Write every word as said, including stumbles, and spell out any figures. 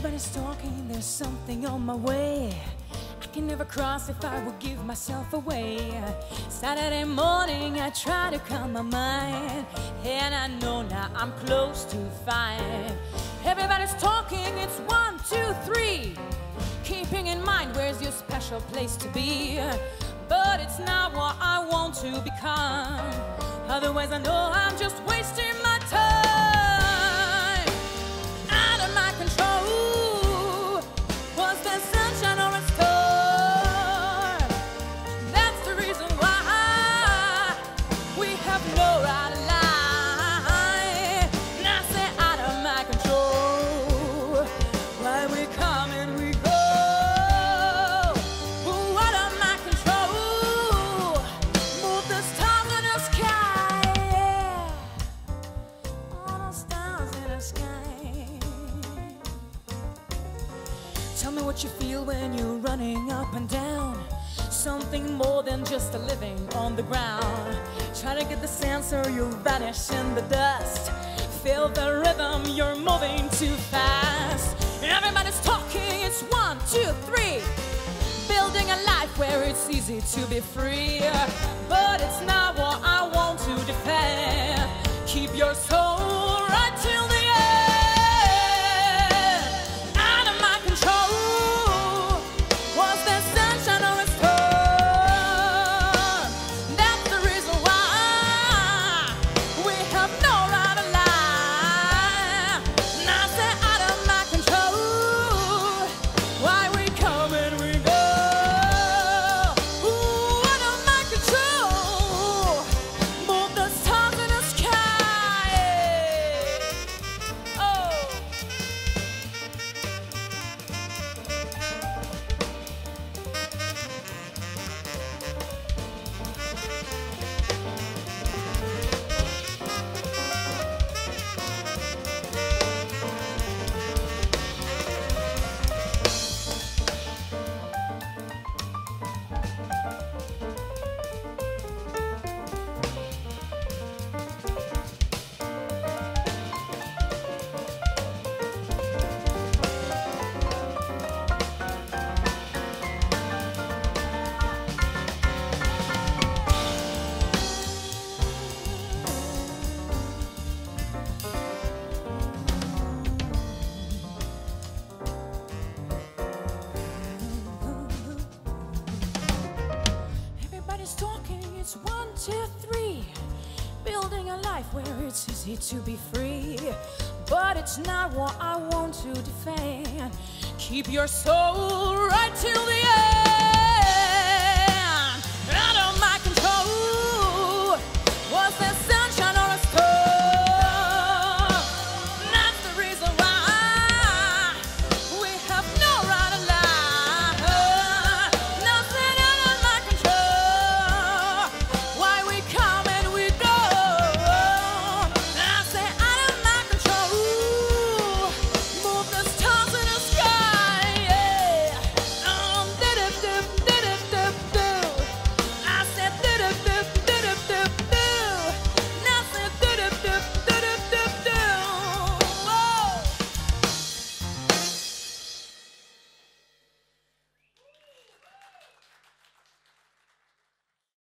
Everybody's talking, there's something on my way. I can never cross if I would give myself away. Saturday morning I try to calm my mind, and I know now I'm close to fine. Everybody's talking, it's one, two, three. Keeping in mind where's your special place to be. But it's not what I want to become. Otherwise I know I'm just wasting my time. Out of my control. Was there sunshine or a storm? That's the reason why we have no right line. And I say out of my control. Why we come and we go. Out of my control. Move the stars in the sky. Yeah. All the stars in the sky. Tell me what you feel when you're running up and down. Something more than just a living on the ground. Try to get the sense or you'll vanish in the dust. Feel the rhythm, you're moving too fast. Everybody's talking, it's one, two, three. Building a life where it's easy to be free. But it's not what I want to defend. Keep your soul right till the end. Out of my control. Was there sunshine or a storm? That's the reason why we have no right to lie. And I say out of my control. Why we come and we go. Ooh, out of my control. Move the stars in the sky. Oh. Everybody's talking, it's one, two, three. Building a life where it's easy to be free. But it's not what I want to defend. Keep your soul right till the end.